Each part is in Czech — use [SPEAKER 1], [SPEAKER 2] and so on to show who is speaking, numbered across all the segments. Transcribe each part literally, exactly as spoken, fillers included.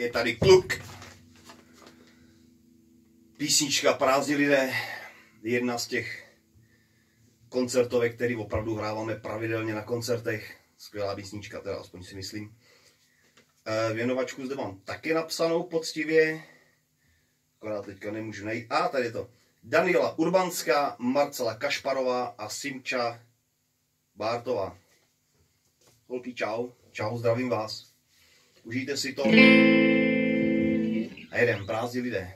[SPEAKER 1] je tady kluk. Písnička Prázdní lidé, jedna z těch koncertovek, který opravdu hráváme pravidelně na koncertech. Skvělá písnička, teda aspoň si myslím. Věnovačku zde mám taky napsanou poctivě, akorát teďka nemůžu najít. A tady je to. Daniela Urbanská, Marcela Kašparová a Simča Bártová. Holky, čau. Čau, zdravím vás. Užijte si to. A jedem, Prázdní lidé.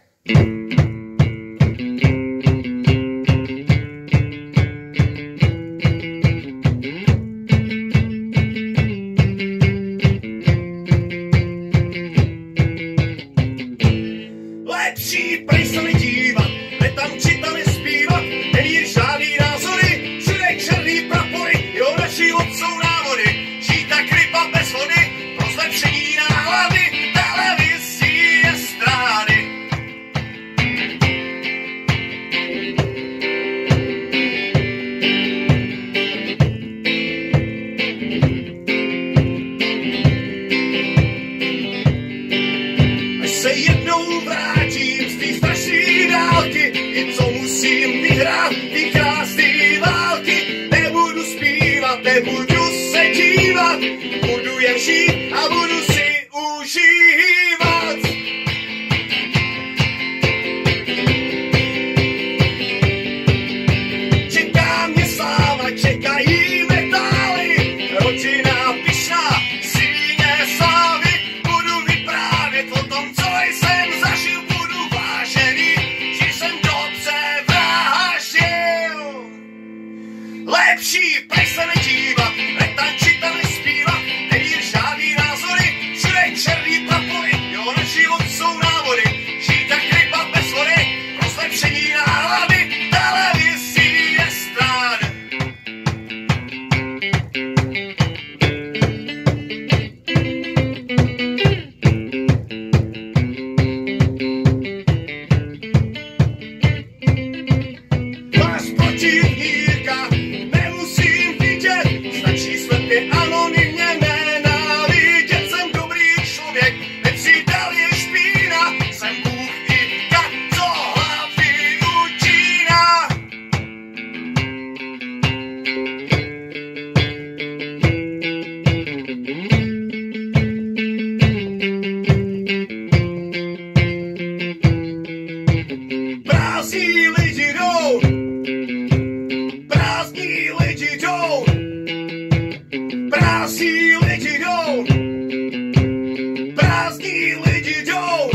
[SPEAKER 2] Lepší prej se nedívat, netančit a nespívat, nevíš žádný názory, všude černý prapory, jo, naši jsou návody, žít tak ryba bez vody, pro zlepšení nálady, televizí estrády. Až se jednou vrátím z té strašný dálky, i co musím vyhrát, ty krásný války, nebudu zpívat, nebudu se dívat, budu jen žít a budu si užívat. Čeká mě sláva, čekají metály, rodina pyšná, síně slávy, budu vyprávět o tom, co jsem zažil, budu vážený, že jsem dobře vraždil. Lepší prej se nedívat, netančit a nespívat, nevír žádný názory, všude černý prapory, jo, na život jsou návody, žít tak ryba bez vody, pro zlepšení nálady, televizí estrády. Máš protivníka, nemusím vidět, stačí slepě anonymně nenávidět. Jsem dobrý člověk, nepřítel je špína, jsem Bůh i kat, co hlavy utíná. Prázdní lidi jdou, prázdní lidi jdou, prázdní lidi jdou, prázdní lidi jdou,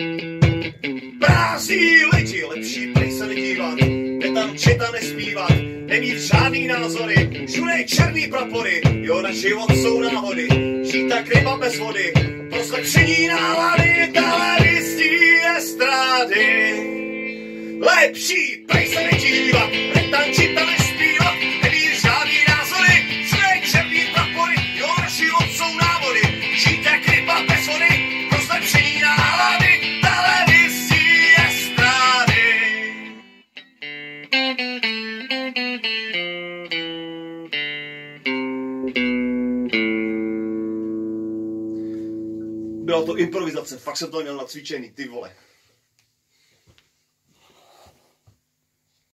[SPEAKER 2] prázdní lidi, lepší prej se nedívat, netančit a nespívat, nemít žádný názory, všude černý prapory, jo, na život jsou návody, žít tak ryba bez vody, pro zlepšení nálady, televizní estrády. Lepší prej se nedívat, netančit a nespívat, nevíš žádný názory, všude černý prapory, jo, na život jsou návody, žít jak ryba bez vody, pro zlepšení nálady, televizí estrády.
[SPEAKER 1] Byla to improvizace, fakt jsem to měl nacvičený, ty vole.